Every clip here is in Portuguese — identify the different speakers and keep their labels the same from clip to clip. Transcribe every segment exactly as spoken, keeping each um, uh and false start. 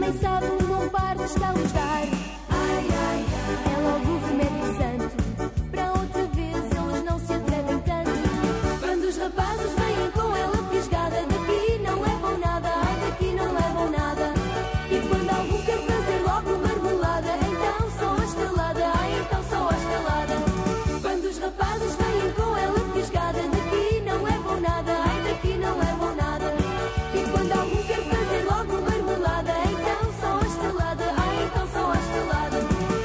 Speaker 1: também sabe um bom par de estalos dar. Ai, ai, ai, é logo o remédio santo, para outra vez eles não se atrevem tanto. Quando os rapazes vêm com ela fisgada, daqui não levam nada, ai, daqui não levam nada. E quando algum quer fazer logo marmelada, então só a estalada, ai, então só a estalada. Quando os rapazes vêm com ela fisgada, daqui não levam nada, ai, daqui não levam nada. E quando algum quer fazer logo marmelada, então só a estalada, ai, então só a estalada.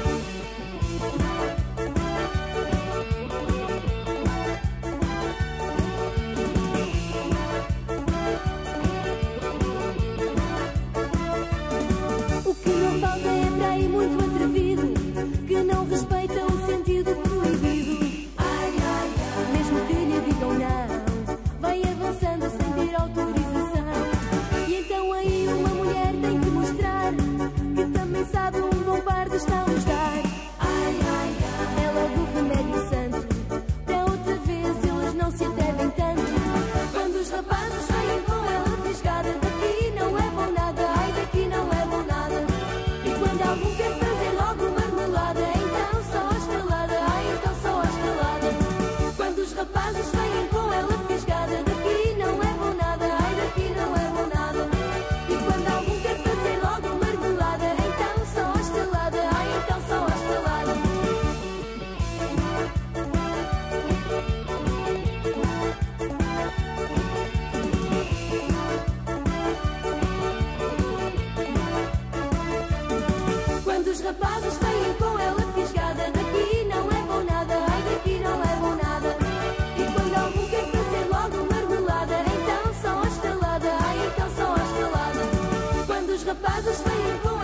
Speaker 1: O que não falta é para aí muito atrevido, que não respeita o sentido proibido. Ai, ai, ai, mesmo que lhe digam não, vai avançando sem ter autorização. E então aí uma mulher tem que mostrar que também sabe um bom par de estalos dar. Ai, ai, ai, é logo o remédio santo, para outra vez eles não se atrevem tanto. Quando os rapazes vêm com ela fisgada, daqui não levam nada, ai, daqui não levam nada. E quando algum quer fazer logo marmelada, então só a estalada, ai, então só a estalada. Quando os rapazes vêm com ela fisgada, daqui não levam nada, ai, daqui não levam nada. E quando algum quer fazer logo marmelada, então só a estalada, ai, então só a estalada. Quando os rapazes vêm com ela fisgada, daqui não levam nada, ai, daqui não levam nada. E quando algum quer fazer logo marmelada, então só a estalada, ai, então só a estalada. Quando os rapazes vêm com